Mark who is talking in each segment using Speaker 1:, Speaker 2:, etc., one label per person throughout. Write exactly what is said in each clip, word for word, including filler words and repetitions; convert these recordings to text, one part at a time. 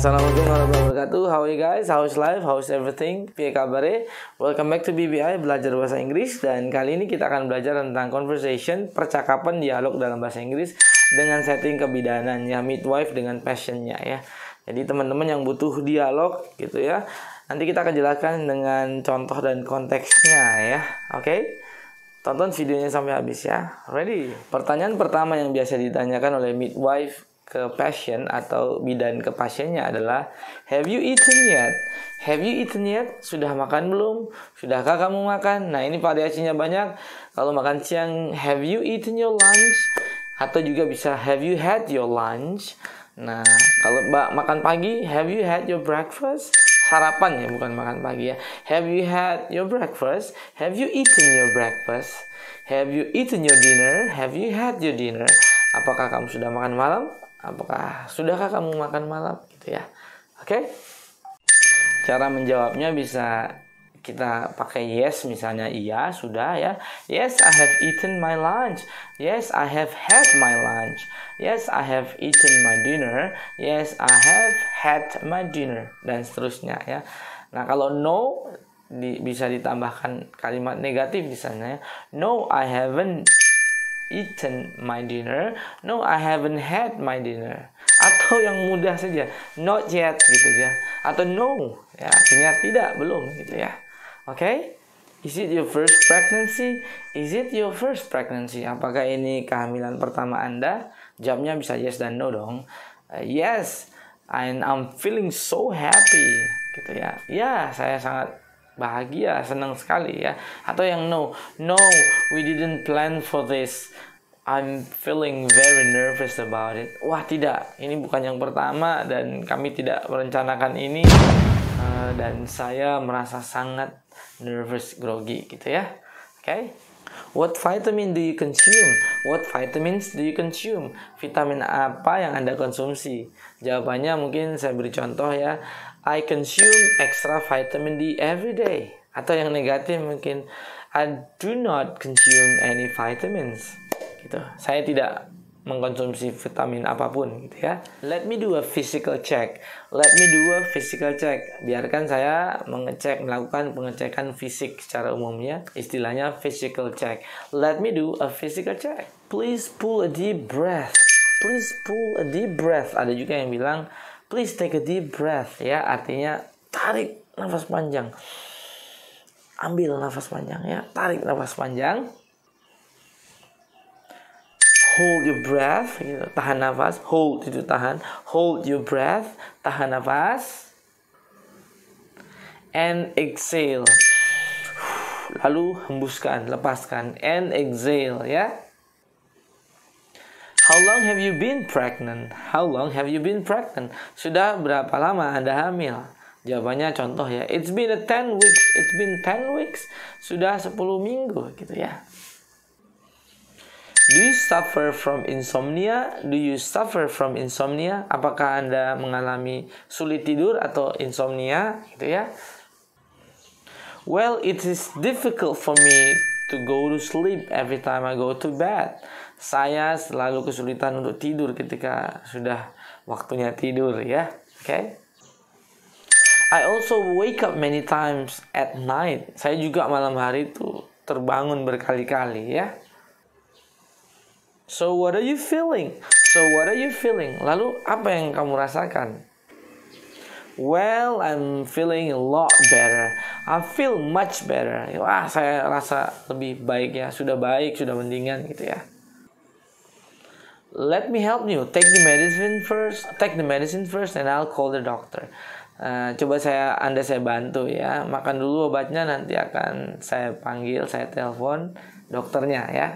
Speaker 1: Assalamualaikum warahmatullahi wabarakatuh. How are you guys? How's life? How's everything? Piye kabare? Welcome back to B B I Belajar Bahasa Inggris. Dan kali ini kita akan belajar tentang conversation, percakapan dialog dalam bahasa Inggris dengan setting kebidaanannya, midwife dengan passionnya ya. Jadi teman-teman yang butuh dialog gitu ya, nanti kita akan jelaskan dengan contoh dan konteksnya ya. Oke? Okay? Tonton videonya sampai habis ya. Ready? Pertanyaan pertama yang biasa ditanyakan oleh midwife ke pasien atau bidan ke pasiennya adalah, have you eaten yet? Have you eaten yet? Sudah makan belum? Sudahkah kamu makan? Nah, ini variasinya banyak. Kalau makan siang, have you eaten your lunch? Atau juga bisa, have you had your lunch? Nah, kalau makan pagi, have you had your breakfast? Sarapan ya, bukan makan pagi ya. Have you had your breakfast? Have you eaten your breakfast? Have you eaten your dinner? Have you had your dinner? Apakah kamu sudah makan malam? Apakah sudahkah kamu makan malam gitu ya. Oke. Okay? Cara menjawabnya bisa kita pakai yes, misalnya iya, sudah ya. Yes, I have eaten my lunch. Yes, I have had my lunch. Yes, I have eaten my dinner. Yes, I have had my dinner, dan seterusnya ya. Nah, kalau no di, bisa ditambahkan kalimat negatif di sana ya. No, I haven't eaten my dinner. No, I haven't had my dinner. Atau yang mudah saja, not yet gitu ya. Atau no, ya artinya tidak, belum gitu ya. Oke? Okay? Is it your first pregnancy? Is it your first pregnancy? Apakah ini kehamilan pertama Anda? Jawabnya bisa yes dan no dong. Uh, yes, and I'm feeling so happy gitu ya. Ya, saya sangat bahagia, senang sekali ya. Atau yang no, no, we didn't plan for this. I'm feeling very nervous about it. Wah, tidak, ini bukan yang pertama dan kami tidak merencanakan ini. Uh, dan saya merasa sangat nervous, grogi gitu ya. Oke. Okay? What vitamin do you consume? What vitamins do you consume? Vitamin apa yang Anda konsumsi? Jawabannya mungkin saya beri contoh ya. I consume extra vitamin D every day. Atau yang negatif mungkin, I do not consume any vitamins. Gitu. Saya tidak mengkonsumsi vitamin apapun gitu ya. Let me do a physical check. Let me do a physical check. Biarkan saya mengecek, melakukan pengecekan fisik secara umumnya. Istilahnya physical check. Let me do a physical check. Please pull a deep breath. Please pull a deep breath. Ada juga yang bilang, please take a deep breath. Ya, artinya tarik nafas panjang. Ambil nafas panjang ya. Tarik nafas panjang. Hold your breath, gitu. Tahan nafas. Hold itu tahan. Hold your breath, tahan nafas. And exhale. Lalu hembuskan, lepaskan. And exhale ya. How long have you been pregnant? How long have you been pregnant? Sudah berapa lama Anda hamil? Jawabannya contoh ya. It's been a ten weeks. It's been ten weeks. Sudah sepuluh minggu gitu ya. Do you suffer from insomnia? Do you suffer from insomnia? Apakah Anda mengalami sulit tidur atau insomnia gitu ya? Well, it is difficult for me to go to sleep every time I go to bed. Saya selalu kesulitan untuk tidur ketika sudah waktunya tidur ya. Oke. Okay? I also wake up many times at night. Saya juga malam hari itu terbangun berkali-kali ya. So what are you feeling? So what are you feeling? Lalu apa yang kamu rasakan? Well, I'm feeling a lot better. I feel much better. Wah, saya rasa lebih baik ya. Sudah baik, sudah mendingan gitu ya. Let me help you. Take the medicine first. Take the medicine first and I'll call the doctor. Uh, coba saya Anda saya bantu ya. Makan dulu obatnya, nanti akan saya panggil, saya telepon dokternya ya.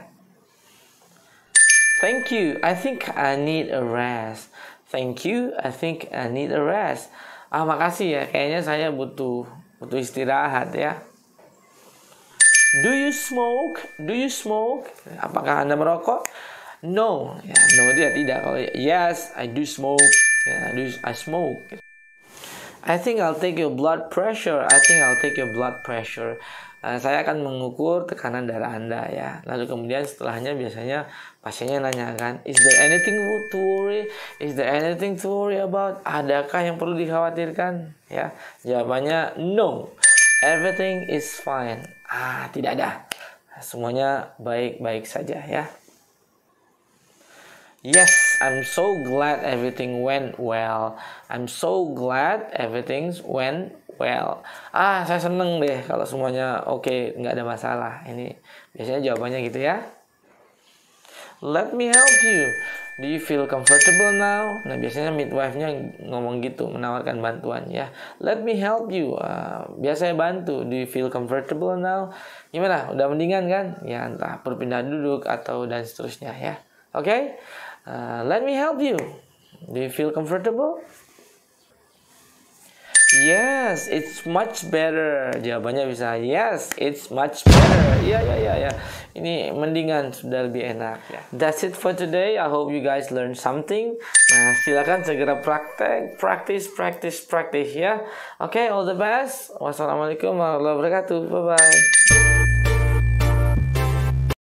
Speaker 1: Thank you. I think I need a rest. Thank you. I think I need a rest. Ah, makasih ya. Kayaknya saya butuh butuh istirahat ya. Do you smoke? Do you smoke? Apakah Anda merokok? No. Ya, no dia tidak. Kalau yes, I do smoke. Ya, I do I smoke. I think I'll take your blood pressure. I think I'll take your blood pressure. uh, saya akan mengukur tekanan darah Anda ya. Lalu kemudian setelahnya biasanya pasiennya nanya kan, is there anything to worry? Is there anything to worry about? Adakah yang perlu dikhawatirkan? Ya, jawabannya no. Everything is fine. Ah, tidak ada. Semuanya baik-baik saja ya. Yes, I'm so glad everything went well. I'm so glad everything went well. Ah, saya seneng deh kalau semuanya oke, okay, nggak ada masalah. Ini biasanya jawabannya gitu ya. Let me help you. Do you feel comfortable now? Nah, biasanya midwife-nya ngomong gitu, menawarkan bantuan ya. Let me help you. Uh, biasa saya bantu. Do you feel comfortable now? Gimana? Udah mendingan kan? Ya, entah berpindah duduk atau dan seterusnya ya. Oke? Okay? Uh, let me help you. Do you feel comfortable? Yes, it's much better. Jawabannya bisa yes, it's much better. Ya, ya, ya, ya. Ini mendingan, sudah lebih enak ya. That's it for today. I hope you guys learn something. Nah, silakan segera praktek, practice, practice, practice ya. Oke, okay, all the best. Wassalamualaikum warahmatullahi wabarakatuh. Bye bye.